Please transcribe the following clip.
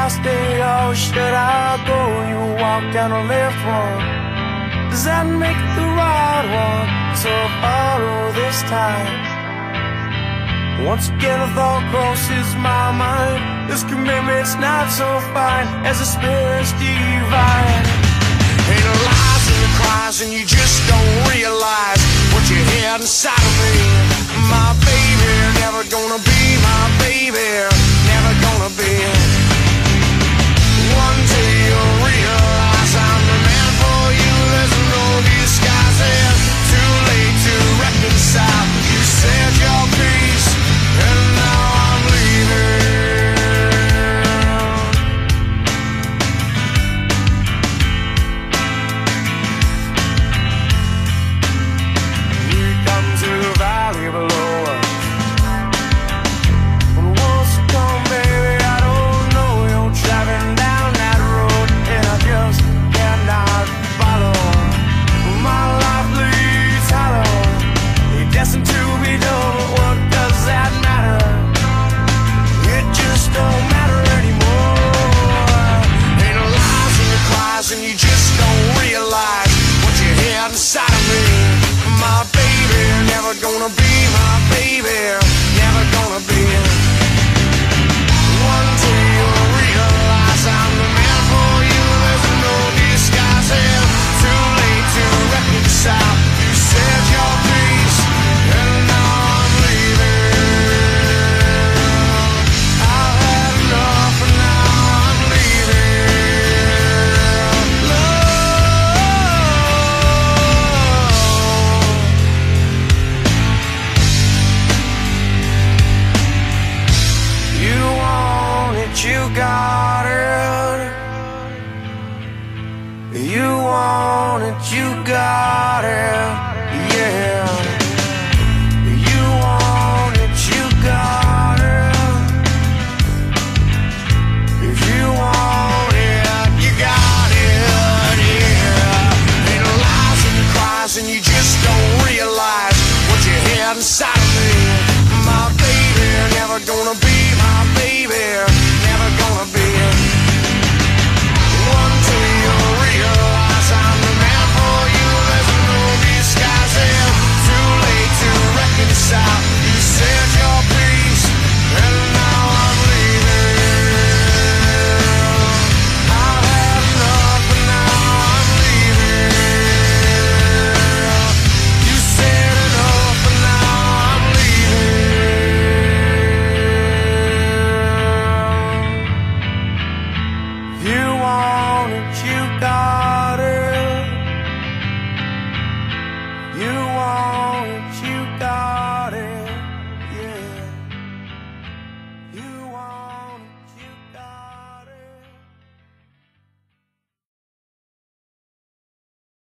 last day, or should I go? You walk down the left one. Does that make the right one? So follow this time. Once again a thought crosses my mind. This commitment's not so fine as the spirits divine. Ain't no lies and the cries, and you just don't realize what you had inside of me. My baby, never gonna be my baby, never gonna be. One day you'll realize I'm the man for you. There's no disguising. Too late to reconcile. You said your piece, and now I'm leaving. We come to the valley below us. When wants to come, baby, I don't know. You're driving down that road, and I just cannot follow. My life leads hollow. You're destined to be done. What does that matter? It just don't matter anymore. Ain't no lies and no cries, and you just don't realize what you had inside of me. My baby, never gonna be my baby, never gonna be. One day you'll realize I'm the man for you. There's no disguising. Too late to reconcile. You said your piece, and now I'm leaving. I've had enough, and now I'm leaving. Love. You want it, you got it. You want it, you got it. Yeah. You want it, you got it. If you want it, you got it. Yeah. Ain't no lies and cries, and you just don't realize what you had inside of me. My baby, never gonna be my baby, never gonna be. One day you'll realize I'm the man for you. There's no disguising. Too late to reconcile. You said your piece, and now I'm leaving. I've had enough, and now I'm leaving. You said enough, and now I'm leaving. You want it, you got